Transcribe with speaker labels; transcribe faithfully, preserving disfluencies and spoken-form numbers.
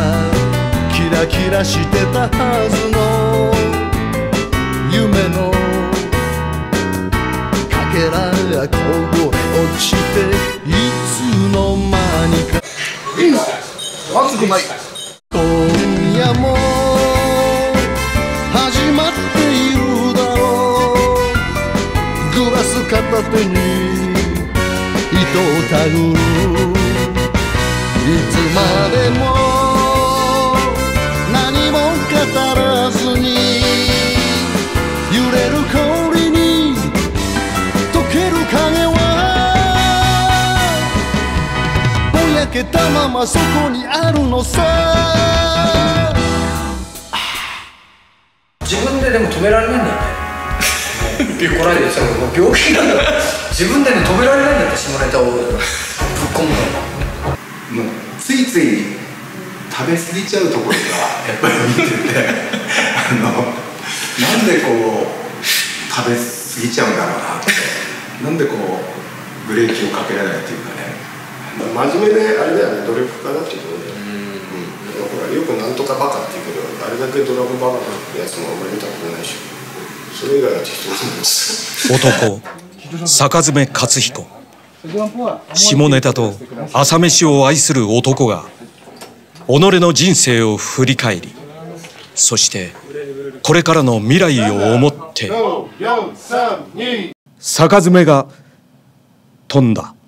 Speaker 1: キラキラしてたはずの夢のかけらがこぼれ落ちていつの間にか
Speaker 2: 熱くない。
Speaker 1: 今夜も始まっているだろう。グラス片手に糸をたぐる。いつまでも何も語らずに揺れる氷に溶ける影はぼやけたままそこにあるのさ。
Speaker 2: 自分ででも止められないんだよね。こられてさ、病気なんだ。自分でね止められないんだって下ネタをぶっ込むの。
Speaker 3: もうついつい食べ過ぎちゃうところがやっぱり見ててあのなんでこう食べ過ぎちゃうんだろうなってなんでこうブレーキをかけられないっていうかね。
Speaker 4: 真面目であれだよね、努力家だっていうことで、うん、ほらよくなんとかバカっていうけど、あれだけドラゴンバカなやつもあんまり見たことないし、それ以外は適当なんです。
Speaker 5: 男坂爪克彦、下ネタと朝飯を愛する男が己の人生を振り返り、そしてこれからの未来を思って坂爪が飛んだ。